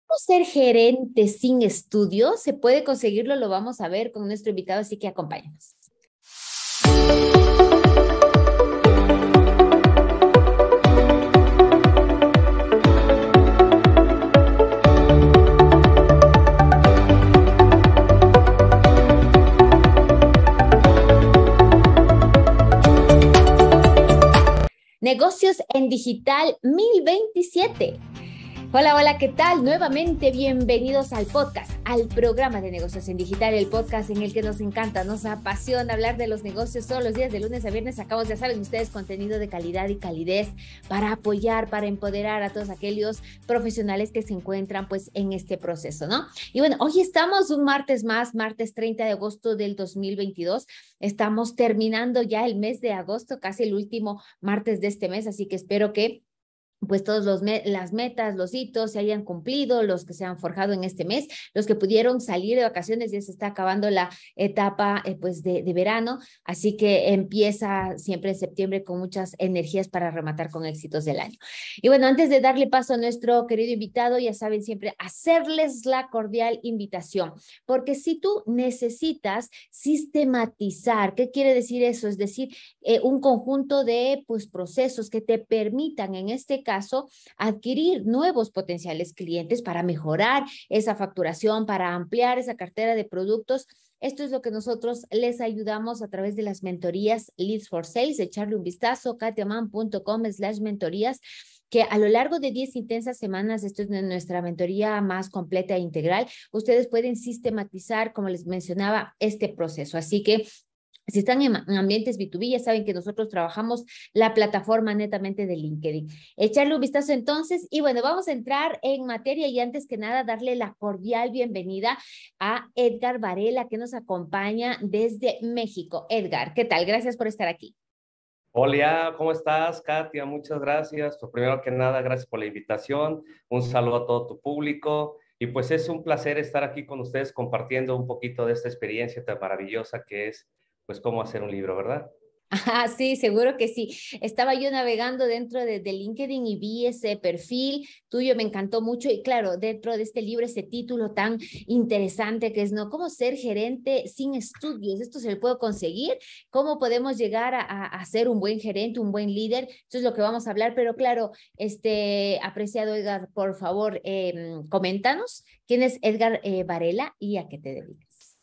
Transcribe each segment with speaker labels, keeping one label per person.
Speaker 1: Ser gerente sin estudios? ¿Se puede conseguirlo? Lo vamos a ver con nuestro invitado, así que acompáñanos. Negocios en Digital 2027. Hola, hola, ¿qué tal? Nuevamente bienvenidos al podcast, al programa de negocios en digital, el podcast en el que nos encanta, nos apasiona hablar de los negocios todos los días, de lunes a viernes. Sacamos, ya saben ustedes, contenido de calidad y calidez para apoyar, para empoderar a todos aquellos profesionales que se encuentran pues en este proceso, ¿no? Y bueno, hoy estamos un martes más, martes 30 de agosto del 2022. Estamos terminando ya el mes de agosto, casi el último martes de este mes, así que espero que pues todos las metas, los hitos se hayan cumplido, los que se han forjado en este mes, los que pudieron salir de vacaciones. Ya se está acabando la etapa pues de verano, así que empieza siempre en septiembre con muchas energías para rematar con éxitos del año. Y bueno, antes de darle paso a nuestro querido invitado, ya saben siempre hacerles la cordial invitación, porque si tú necesitas sistematizar, ¿qué quiere decir eso? Es decir, un conjunto de pues procesos que te permitan en este caso adquirir nuevos potenciales clientes para mejorar esa facturación, para ampliar esa cartera de productos. Esto es lo que nosotros les ayudamos a través de las mentorías Leads for Sales. Echarle un vistazo, katiaman.com/mentorías, que a lo largo de 10 intensas semanas, esto es nuestra mentoría más completa e integral, ustedes pueden sistematizar, como les mencionaba, este proceso. Así que si están en ambientes B2B, ya saben que nosotros trabajamos la plataforma netamente de LinkedIn. Echarle un vistazo entonces y bueno, vamos a entrar en materia y antes que nada darle la cordial bienvenida a Edgar Varela, que nos acompaña desde México. Edgar, ¿qué tal? Gracias por estar aquí.
Speaker 2: Hola, ¿cómo estás, Katia? Muchas gracias. Pues primero que nada, gracias por la invitación. Un saludo a todo tu público. Y pues es un placer estar aquí con ustedes compartiendo un poquito de esta experiencia tan maravillosa que es, pues, cómo hacer un libro, ¿verdad?
Speaker 1: Ah, sí, seguro que sí. Estaba yo navegando dentro de LinkedIn y vi ese perfil tuyo, me encantó mucho. Y claro, dentro de este libro, ese título tan interesante que es, ¿no? ¿Cómo ser gerente sin estudios? ¿Esto se lo puedo conseguir? ¿Cómo podemos llegar a ser un buen gerente, un buen líder? Eso es lo que vamos a hablar. Pero claro, apreciado Edgar, por favor, coméntanos quién es Edgar Varela y a qué te dedicas.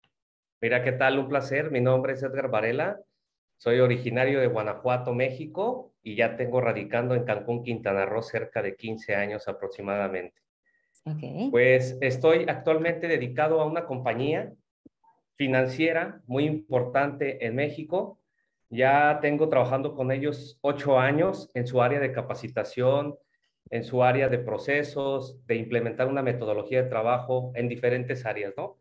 Speaker 2: Mira, ¿qué tal? Un placer. Mi nombre es Edgar Varela. Soy originario de Guanajuato, México, y ya tengo radicando en Cancún, Quintana Roo, cerca de 15 años aproximadamente.
Speaker 1: Ok.
Speaker 2: Pues estoy actualmente dedicado a una compañía financiera muy importante en México. Ya tengo trabajando con ellos 8 años en su área de capacitación, en su área de procesos, de implementar una metodología de trabajo en diferentes áreas, ¿no?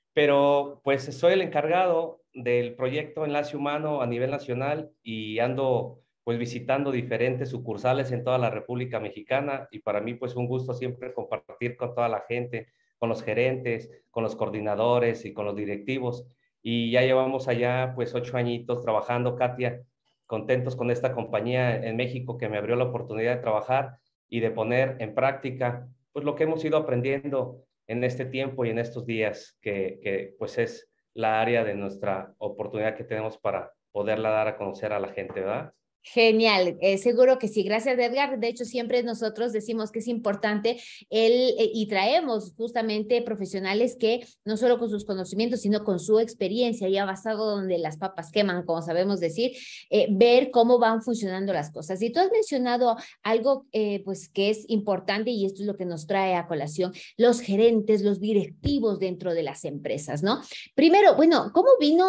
Speaker 2: Pero pues soy el encargado del proyecto Enlace Humano a nivel nacional y ando pues visitando diferentes sucursales en toda la República Mexicana y para mí pues un gusto siempre compartir con toda la gente, con los gerentes, con los coordinadores y con los directivos. Y ya llevamos allá pues 8 añitos trabajando, Katia, contentos con esta compañía en México que me abrió la oportunidad de trabajar y de poner en práctica pues lo que hemos ido aprendiendo en este tiempo y en estos días, que pues es la área de nuestra oportunidad que tenemos para poderla dar a conocer a la gente, ¿verdad?
Speaker 1: Genial, seguro que sí. Gracias, Edgar. De hecho, siempre nosotros decimos que es importante y traemos justamente profesionales que no solo con sus conocimientos, sino con su experiencia, ya basado donde las papas queman, como sabemos decir, ver cómo van funcionando las cosas. Y tú has mencionado algo pues que es importante y esto es lo que nos trae a colación, los gerentes, los directivos dentro de las empresas, ¿no? Primero, bueno, ¿cómo vino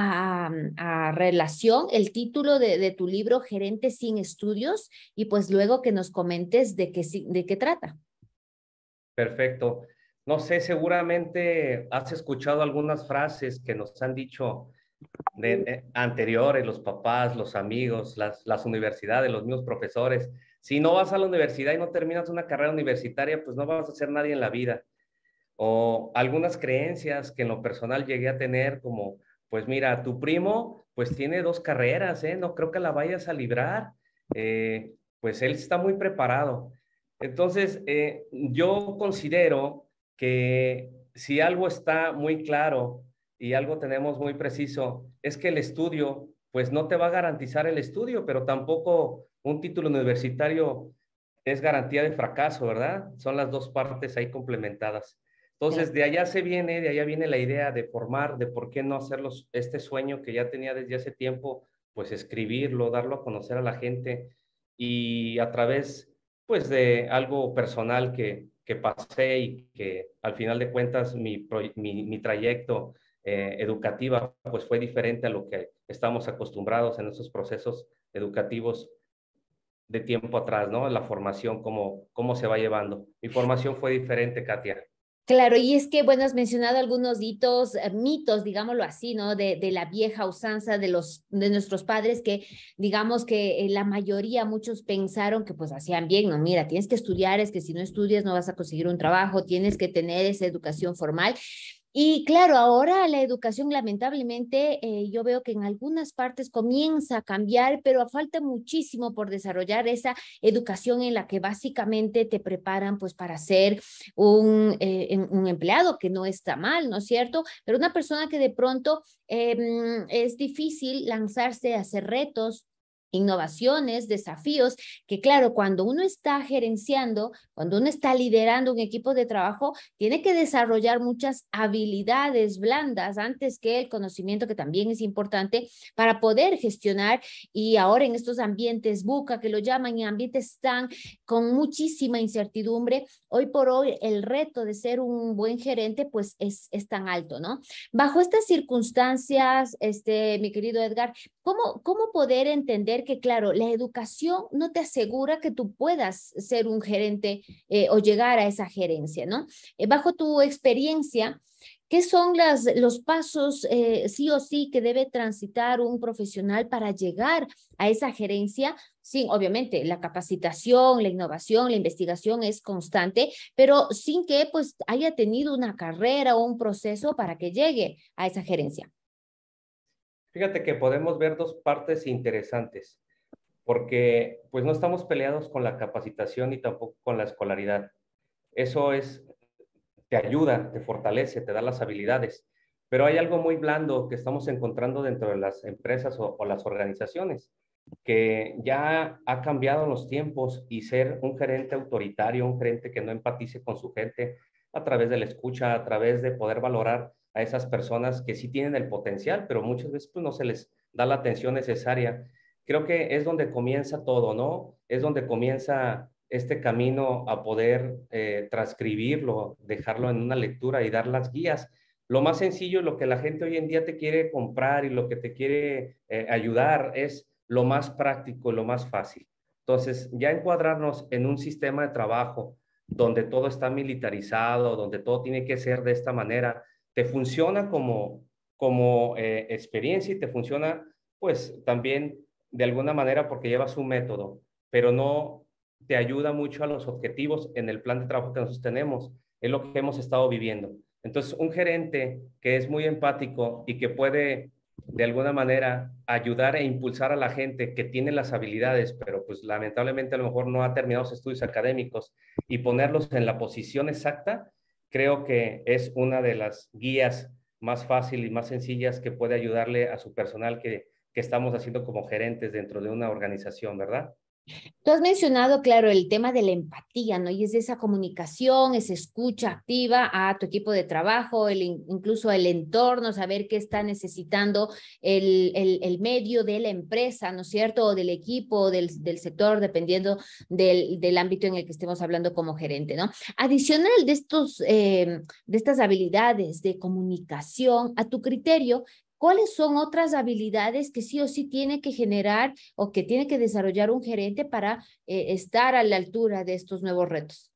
Speaker 1: a relación el título de tu libro, Gerente sin Estudios? Y pues luego que nos comentes de qué trata.
Speaker 2: Perfecto. No sé, seguramente has escuchado algunas frases que nos han dicho anteriores, los papás, los amigos, las universidades, los mismos profesores. Si no vas a la universidad y no terminas una carrera universitaria, pues no vas a ser nadie en la vida. O algunas creencias que en lo personal llegué a tener como, pues mira, tu primo pues tiene 2 carreras, ¿eh? No creo que la vayas a librar. Pues él está muy preparado. Entonces, yo considero que si algo está muy claro y algo tenemos muy preciso, es que el estudio, pues no te va a garantizar el estudio, pero tampoco un título universitario es garantía de fracaso, ¿verdad? Son las dos partes ahí complementadas. Entonces, de allá viene la idea de formar, de por qué no hacerlos, este sueño que ya tenía desde hace tiempo, pues escribirlo, darlo a conocer a la gente y a través, pues, de algo personal que pasé y que al final de cuentas mi trayecto educativa, pues fue diferente a lo que estamos acostumbrados en esos procesos educativos de tiempo atrás, ¿no? La formación, cómo se va llevando. Mi formación fue diferente, Katia.
Speaker 1: Claro, y es que, bueno, has mencionado algunos hitos, mitos, digámoslo así, ¿no? De la vieja usanza de nuestros padres que, digamos que la mayoría, muchos pensaron que pues hacían bien, ¿no? Mira, tienes que estudiar, es que si no estudias no vas a conseguir un trabajo, tienes que tener esa educación formal. Y claro, ahora la educación lamentablemente yo veo que en algunas partes comienza a cambiar, pero falta muchísimo por desarrollar esa educación en la que básicamente te preparan pues para ser un empleado, que no está mal, ¿no es cierto? Pero una persona que de pronto es difícil lanzarse a hacer retos, innovaciones, desafíos, que claro, cuando uno está gerenciando, cuando uno está liderando un equipo de trabajo, tiene que desarrollar muchas habilidades blandas antes que el conocimiento, que también es importante para poder gestionar. Y ahora en estos ambientes VUCA, que lo llaman, en ambientes tan con muchísima incertidumbre, hoy por hoy el reto de ser un buen gerente pues es tan alto, ¿no? Bajo estas circunstancias, mi querido Edgar, ¿cómo poder entender que, claro, la educación no te asegura que tú puedas ser un gerente o llegar a esa gerencia, ¿no? Bajo tu experiencia, ¿qué son los pasos sí o sí que debe transitar un profesional para llegar a esa gerencia? Sí, obviamente, la capacitación, la innovación, la investigación es constante, pero sin que pues haya tenido una carrera o un proceso para que llegue a esa gerencia.
Speaker 2: Fíjate que podemos ver dos partes interesantes, porque pues no estamos peleados con la capacitación y tampoco con la escolaridad. Eso te ayuda, te fortalece, te da las habilidades. Pero hay algo muy blando que estamos encontrando dentro de las empresas o las organizaciones, que ya ha cambiado los tiempos y ser un gerente autoritario, un gerente que no empatice con su gente a través de la escucha, a través de poder valorar a esas personas que sí tienen el potencial, pero muchas veces pues, no se les da la atención necesaria. Creo que es donde comienza todo, ¿no? Es donde comienza este camino a poder transcribirlo, dejarlo en una lectura y dar las guías. Lo más sencillo, lo que la gente hoy en día te quiere comprar y lo que te quiere ayudar es lo más práctico, lo más fácil. Entonces, ya encuadrarnos en un sistema de trabajo donde todo está militarizado, donde todo tiene que ser de esta manera, te funciona como experiencia y te funciona pues también de alguna manera porque llevas un método, pero no te ayuda mucho a los objetivos en el plan de trabajo que nosotros tenemos. Es lo que hemos estado viviendo. Entonces, un gerente que es muy empático y que puede de alguna manera ayudar e impulsar a la gente que tiene las habilidades, pero pues lamentablemente a lo mejor no ha terminado sus estudios académicos y ponerlos en la posición exacta, creo que es una de las guías más fácil y más sencillas que puede ayudarle a su personal que estamos haciendo como gerentes dentro de una organización, ¿verdad?
Speaker 1: Tú has mencionado, claro, el tema de la empatía, ¿no? Y es esa comunicación, esa escucha activa a tu equipo de trabajo, incluso el entorno, saber qué está necesitando el medio de la empresa, ¿no es cierto? O del equipo, o del sector, dependiendo del ámbito en el que estemos hablando como gerente, ¿no? Adicional de estas habilidades de comunicación, a tu criterio, ¿cuáles son otras habilidades que sí o sí tiene que generar o que tiene que desarrollar un gerente para estar a la altura de estos nuevos retos?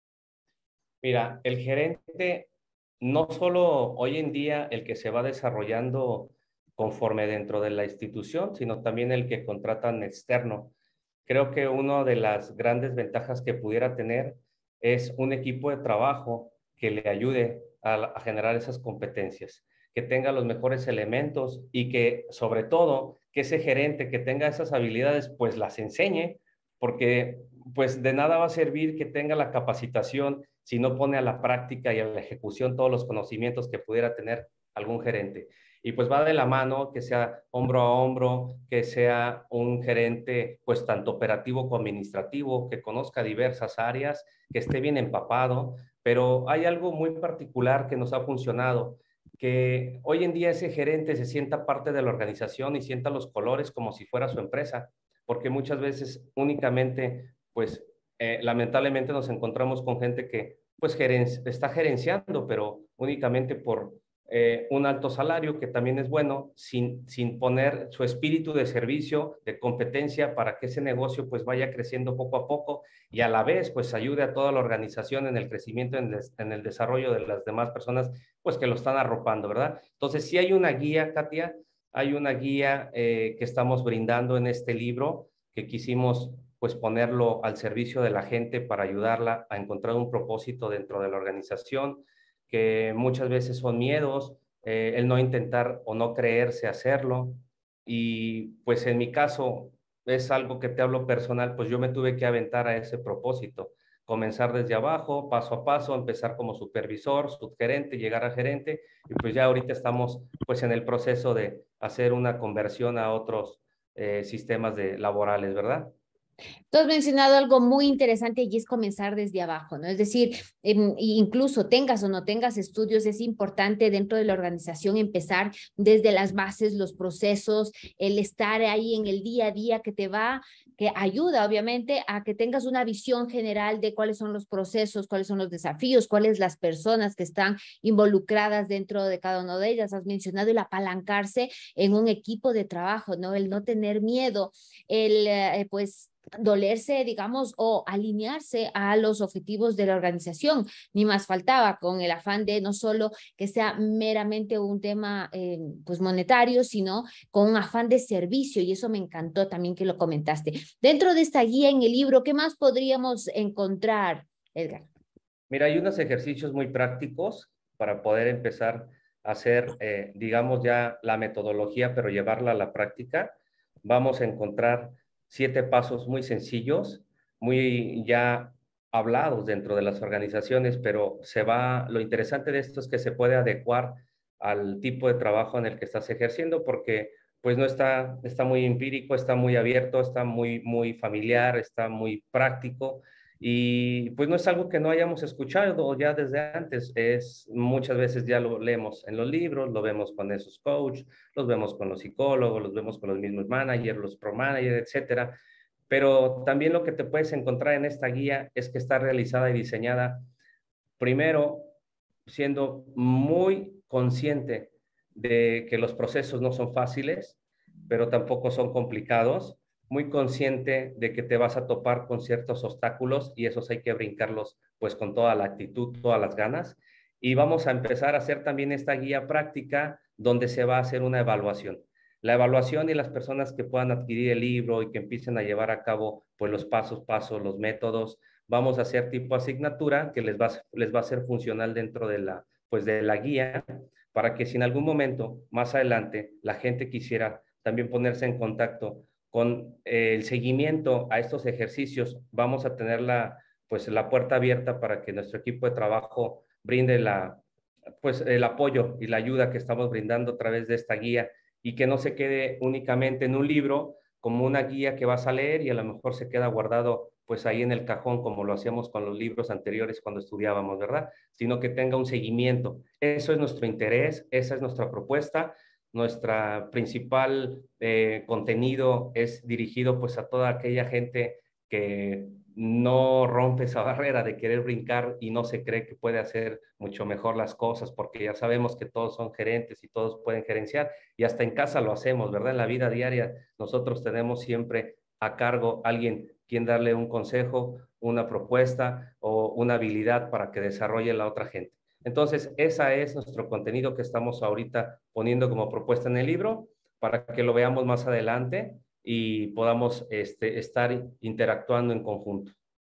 Speaker 2: Mira, el gerente, no solo hoy en día el que se va desarrollando conforme dentro de la institución, sino también el que contratan externo. Creo que una de las grandes ventajas que pudiera tener es un equipo de trabajo que le ayude a generar esas competencias, que tenga los mejores elementos y que sobre todo que ese gerente que tenga esas habilidades pues las enseñe, porque pues de nada va a servir que tenga la capacitación si no pone a la práctica y a la ejecución todos los conocimientos que pudiera tener algún gerente. Y pues va de la mano que sea hombro a hombro, que sea un gerente pues tanto operativo como administrativo, que conozca diversas áreas, que esté bien empapado, pero hay algo muy particular que nos ha funcionado, que hoy en día ese gerente se sienta parte de la organización y sienta los colores como si fuera su empresa, porque muchas veces únicamente, pues lamentablemente nos encontramos con gente que pues está gerenciando, pero únicamente por un alto salario, que también es bueno, sin poner su espíritu de servicio, de competencia, para que ese negocio pues vaya creciendo poco a poco y a la vez pues ayude a toda la organización en el crecimiento, en el desarrollo de las demás personas pues que lo están arropando, ¿verdad? Entonces sí hay una guía, Katia, hay una guía que estamos brindando en este libro, que quisimos pues ponerlo al servicio de la gente para ayudarla a encontrar un propósito dentro de la organización, que muchas veces son miedos, el no intentar o no creerse hacerlo. Y pues en mi caso es algo que te hablo personal, pues yo me tuve que aventar a ese propósito, comenzar desde abajo, paso a paso, empezar como supervisor, subgerente, llegar a gerente, y pues ya ahorita estamos pues en el proceso de hacer una conversión a otros sistemas laborales, ¿verdad?
Speaker 1: Tú has mencionado algo muy interesante y es comenzar desde abajo, ¿no? Es decir, incluso tengas o no tengas estudios, es importante dentro de la organización empezar desde las bases, los procesos, el estar ahí en el día a día que ayuda obviamente a que tengas una visión general de cuáles son los procesos, cuáles son los desafíos, cuáles las personas que están involucradas dentro de cada una de ellas. Has mencionado el apalancarse en un equipo de trabajo, ¿no? El no tener miedo, pues dolerse, digamos, o alinearse a los objetivos de la organización. Ni más faltaba, con el afán de no solo que sea meramente un tema pues monetario, sino con un afán de servicio, y eso me encantó también que lo comentaste. Dentro de esta guía en el libro, ¿qué más podríamos encontrar, Edgar?
Speaker 2: Mira, hay unos ejercicios muy prácticos para poder empezar a hacer, digamos, ya la metodología, pero llevarla a la práctica. Vamos a encontrar 7 pasos muy sencillos, muy ya hablados dentro de las organizaciones, pero lo interesante de esto es que se puede adecuar al tipo de trabajo en el que estás ejerciendo, porque pues no está muy empírico, está muy abierto, está muy familiar, está muy práctico. Y pues no es algo que no hayamos escuchado ya desde antes, muchas veces ya lo leemos en los libros, lo vemos con esos coaches, los vemos con los psicólogos, los vemos con los mismos managers, los pro managers, etcétera. Pero también lo que te puedes encontrar en esta guía es que está realizada y diseñada primero siendo muy consciente de que los procesos no son fáciles, pero tampoco son complicados, muy consciente de que te vas a topar con ciertos obstáculos y esos hay que brincarlos pues con toda la actitud, todas las ganas. Y vamos a empezar a hacer también esta guía práctica donde se va a hacer una evaluación. La evaluación y las personas que puedan adquirir el libro y que empiecen a llevar a cabo pues los pasos, los métodos, vamos a hacer tipo asignatura que les va a ser funcional dentro pues de la guía, para que si en algún momento más adelante la gente quisiera también ponerse en contacto con el seguimiento a estos ejercicios, vamos a tener pues la puerta abierta para que nuestro equipo de trabajo brinde pues el apoyo y la ayuda que estamos brindando a través de esta guía, y que no se quede únicamente en un libro como una guía que vas a leer y a lo mejor se queda guardado pues ahí en el cajón como lo hacíamos con los libros anteriores cuando estudiábamos, ¿verdad? Sino que tenga un seguimiento. Eso es nuestro interés, esa es nuestra propuesta. Nuestra principal contenido es dirigido pues a toda aquella gente que no rompe esa barrera de querer brincar y no se cree que puede hacer mucho mejor las cosas, porque ya sabemos que todos son gerentes y todos pueden gerenciar, y hasta en casa lo hacemos, ¿verdad? En la vida diaria nosotros tenemos siempre a cargo alguien quien darle un consejo, una propuesta o una habilidad para que desarrolle la otra gente. Entonces, ese es nuestro contenido que estamos ahorita poniendo como propuesta en el libro, para que lo veamos más adelante y podamos estar interactuando en conjunto.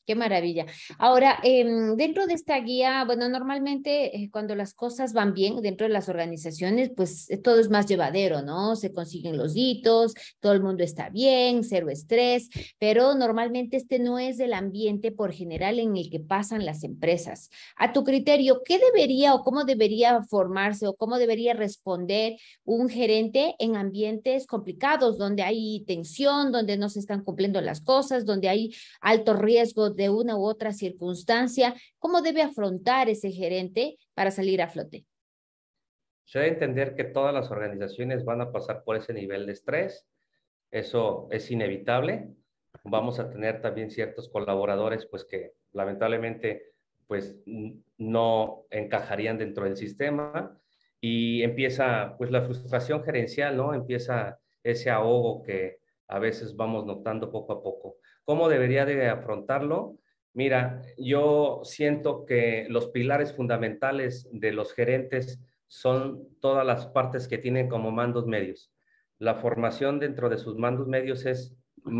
Speaker 1: Qué maravilla. Ahora, dentro de esta guía, bueno, normalmente cuando las cosas van bien dentro de las organizaciones, pues todo es más llevadero, ¿no? Se consiguen los hitos, todo el mundo está bien, cero estrés, pero normalmente este no es el ambiente por general en el que pasan las empresas. A tu criterio, ¿qué debería o cómo debería formarse o cómo debería responder un gerente en ambientes complicados, donde hay tensión, donde no se están cumpliendo las cosas, donde hay alto riesgo de una u otra circunstancia? ¿Cómo debe afrontar ese gerente para salir a flote?
Speaker 2: Se debe entender que todas las organizaciones van a pasar por ese nivel de estrés. Eso es inevitable. Vamos a tener también ciertos colaboradores, pues que lamentablemente, pues no encajarían dentro del sistema y empieza, pues la frustración gerencial, ¿no? Empieza ese ahogo que a veces vamos notando poco a poco. ¿Cómo debería de afrontarlo? Mira, yo siento que los pilares fundamentales de los gerentes son todas las partes que tienen como mandos medios. La formación dentro de sus mandos medios es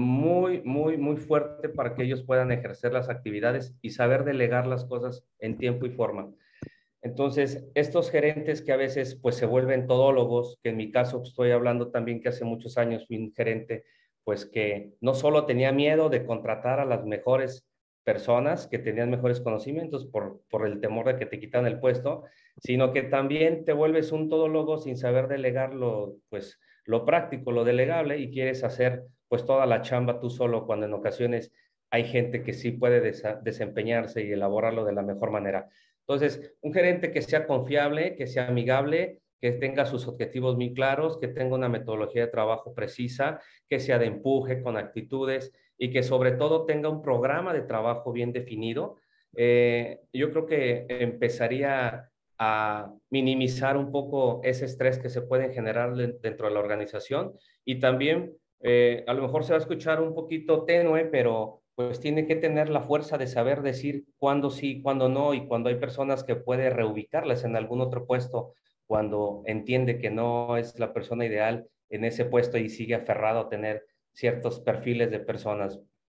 Speaker 2: muy fuerte para que ellos puedan ejercer las actividades y saber delegar las cosas en tiempo y forma. Entonces, estos gerentes que a veces pues se vuelven todólogos, que en mi caso pues, estoy hablando también que hace muchos años fui un gerente, pues que no solo tenía miedo de contratar a las mejores personas que tenían mejores conocimientos por el temor de que te quitan el puesto, sino que también te vuelves un todólogo sin saber delegar pues, lo práctico, lo delegable y quieres hacer pues toda la chamba tú solo cuando en ocasiones hay gente que sí puede desempeñarse y elaborarlo de la mejor manera. Entonces, un gerente que sea confiable, que sea amigable, que tenga sus objetivos muy claros, que tenga una metodología de trabajo precisa, que sea de empuje, con actitudes y que sobre todo tenga un programa de trabajo bien definido. Yo creo que empezaría a minimizar un poco ese estrés que se puede generar dentro de la organización y también a lo mejor se va a escuchar un poquito tenue, pero pues tiene que tener la fuerza de saber decir cuándo sí, cuándo no, y cuando hay personas que puede reubicarlas en algún otro puesto, cuando entiende que no es la persona ideal en ese puesto y sigue aferrado a tener ciertos perfiles de personas.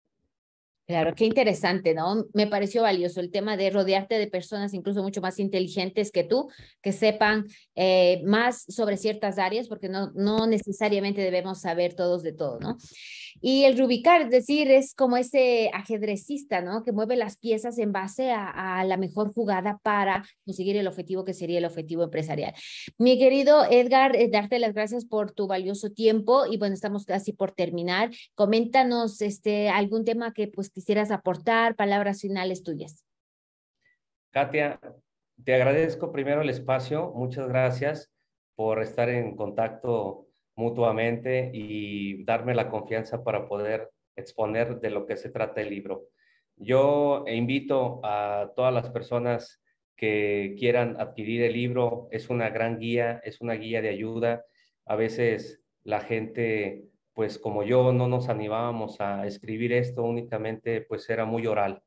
Speaker 1: Claro, qué interesante, ¿no? Me pareció valioso el tema de rodearte de personas incluso mucho más inteligentes que tú, que sepan más sobre ciertas áreas, porque no necesariamente debemos saber todos de todo, ¿no? Y el rubicar, es decir, es como ese ajedrecista, ¿no? Que mueve las piezas en base a la mejor jugada para conseguir el objetivo que sería el objetivo empresarial. Mi querido Edgar, darte las gracias por tu valioso tiempo y bueno, estamos casi por terminar. Coméntanos algún tema que pues quisieras aportar, palabras finales tuyas.
Speaker 2: Katia, te agradezco primero el espacio, muchas gracias por estar en contacto mutuamente y darme la confianza para poder exponer de lo que se trata el libro. Yo invito a todas las personas que quieran adquirir el libro, es una gran guía, es una guía de ayuda. A veces la gente, pues como yo, no nos animábamos a escribir esto, únicamente pues era muy oral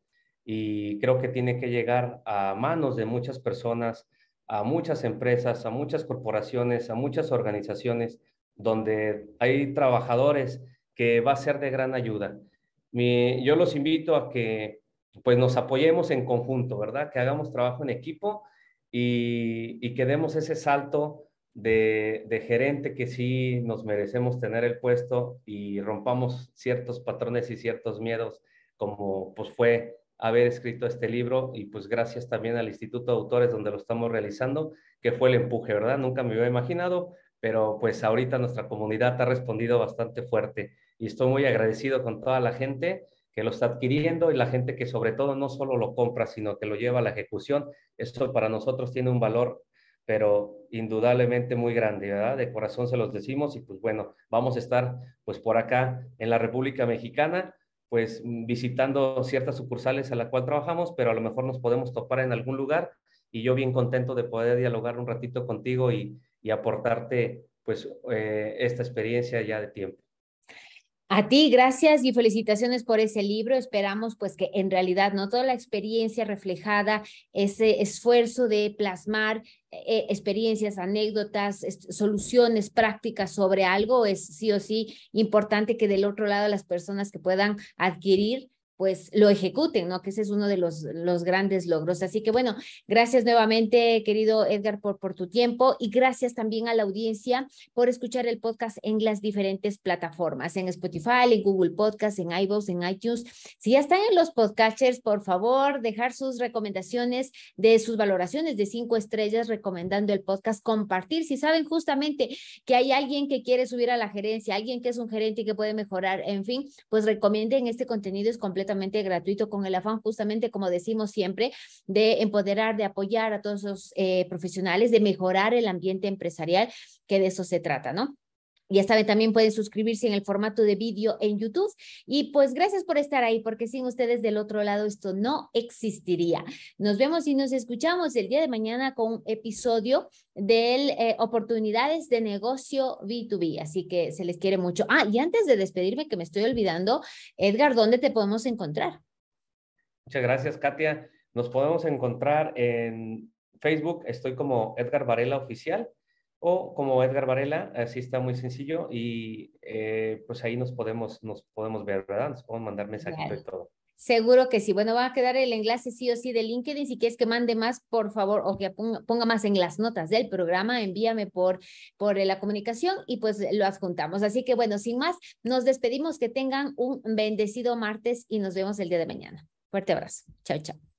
Speaker 2: y creo que tiene que llegar a manos de muchas personas, a muchas empresas, a muchas corporaciones, a muchas organizaciones donde hay trabajadores que va a ser de gran ayuda. Yo los invito a que pues nos apoyemos en conjunto, ¿verdad? Que hagamos trabajo en equipo y que demos ese salto de gerente que sí nos merecemos tener el puesto y rompamos ciertos patrones y ciertos miedos como pues fue haber escrito este libro y pues gracias también al Instituto de Autores donde lo estamos realizando, que fue el empuje, ¿verdad? Nunca me hubiera imaginado, pero pues ahorita nuestra comunidad ha respondido bastante fuerte y estoy muy agradecido con toda la gente que lo está adquiriendo y la gente que sobre todo no solo lo compra, sino que lo lleva a la ejecución. Esto para nosotros tiene un valor, pero indudablemente muy grande, ¿verdad? De corazón se los decimos y pues bueno, vamos a estar pues por acá en la República Mexicana pues visitando ciertas sucursales a la cual trabajamos, pero a lo mejor nos podemos topar en algún lugar y yo bien contento de poder dialogar un ratito contigo y aportarte pues esta experiencia ya de tiempo.
Speaker 1: A ti, gracias y felicitaciones por ese libro. Esperamos pues que en realidad no toda la experiencia reflejada, ese esfuerzo de plasmar experiencias, anécdotas, soluciones prácticas sobre algo, es sí o sí importante que del otro lado las personas que puedan adquirir pues lo ejecuten, ¿no? Que ese es uno de los grandes logros. Así que bueno, gracias nuevamente, querido Edgar, por tu tiempo y gracias también a la audiencia por escuchar el podcast en las diferentes plataformas, en Spotify, en Google Podcast, en iVoox, en iTunes. Si ya están en los podcasters, por favor, dejar sus recomendaciones de sus valoraciones de 5 estrellas recomendando el podcast, compartir. Si saben justamente que hay alguien que quiere subir a la gerencia, alguien que es un gerente y que puede mejorar, en fin, pues recomienden este contenido, es completamente gratuito con el afán justamente, como decimos siempre, de empoderar, de apoyar a todos los profesionales, de mejorar el ambiente empresarial, que de eso se trata, ¿no? Ya saben, también pueden suscribirse en el formato de vídeo en YouTube. Y pues gracias por estar ahí, porque sin ustedes del otro lado esto no existiría. Nos vemos y nos escuchamos el día de mañana con un episodio de oportunidades de negocio B2B. Así que se les quiere mucho. Ah, y antes de despedirme, que me estoy olvidando, Edgar, ¿dónde te podemos encontrar?
Speaker 2: Muchas gracias, Katia. Nos podemos encontrar en Facebook, estoy como Edgar Varela Oficial o como Edgar Varela, así está muy sencillo y pues ahí nos podemos ver, ¿verdad? Nos podemos mandar mensajito y todo.
Speaker 1: Seguro que sí. Bueno, va a quedar el enlace sí o sí de LinkedIn. Si quieres que mande más, por favor, o que ponga más en las notas del programa, envíame por la comunicación y pues lo adjuntamos. Así que bueno, sin más, nos despedimos. Que tengan un bendecido martes y nos vemos el día de mañana. Fuerte abrazo. Chao, chao.